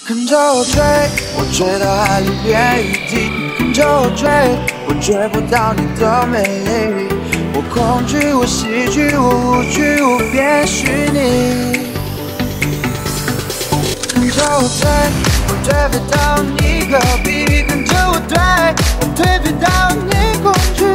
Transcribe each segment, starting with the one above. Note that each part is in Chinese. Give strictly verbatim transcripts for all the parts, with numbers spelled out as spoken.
跟着我追，我追到海里变雨滴。跟着我追，我追不到你的美丽。我恐惧，我戏剧，我无惧，我变虚拟。跟着我追，我追不到你隔壁。跟着我追，我退避到你恐惧。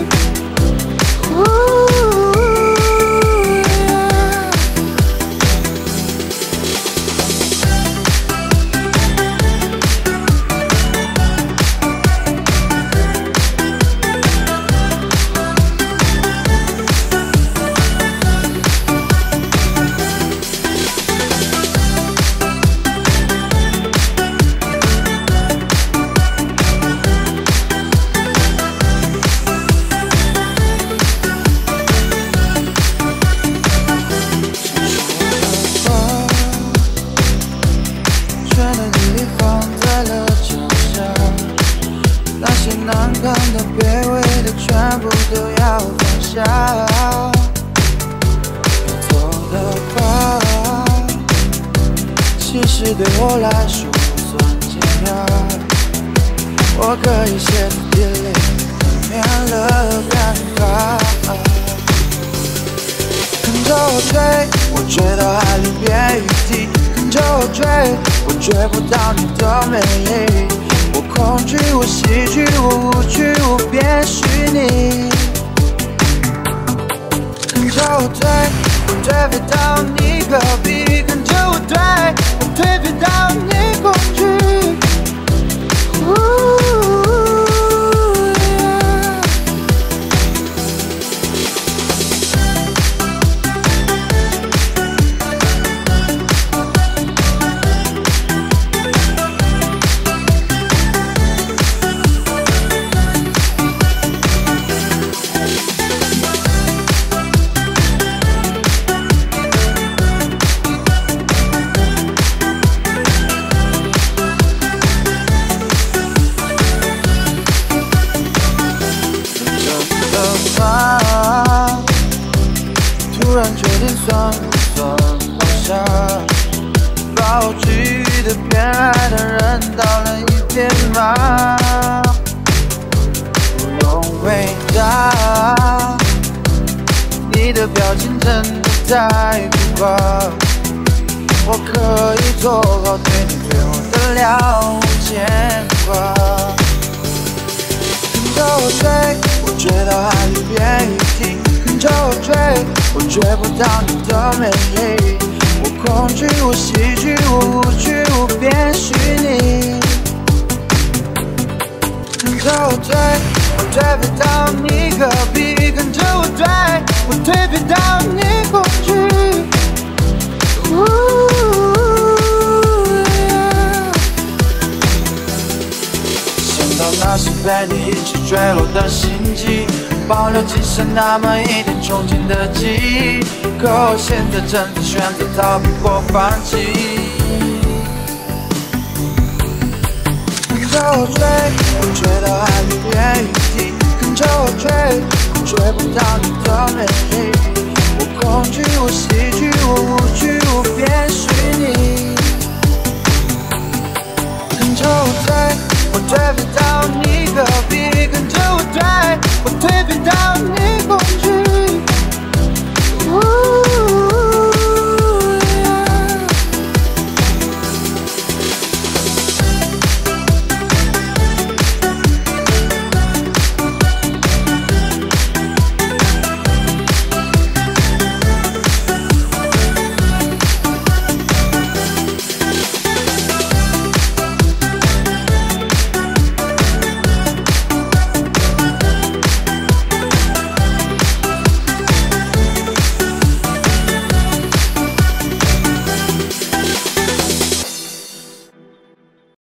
对我来说不算惊讶，我可以写字眼泪，免了尴尬。跟着我追，我追到海里变雨滴。跟着我追，我追不到你的美丽。我恐惧，我戏剧，我无惧，我变虚拟。跟着我追，我追不到你隔壁。跟着我追，我退避到你恐惧。突然决定算不算放下，把我治愈的偏爱的人倒了一遍吗？不用回答，你的表情真的太浮夸，我可以做好对你对我的了无牵挂。跟着我追，我追到海里变雨滴。跟着我追，我追不到你的美丽。我恐惧，我戏剧，我无惧，我变虚拟。跟着我追，我追不到你隔壁。跟着我追，我退避到你恐惧。想到那时被你一起坠落的心机，保留仅剩那么一点憧憬的记忆，可我现在正在选择逃避或放弃。跟着我追，我追到海里变雨滴。跟着我追，我追不到你的美丽。我恐惧，我戏剧，我无惧，我变虚拟。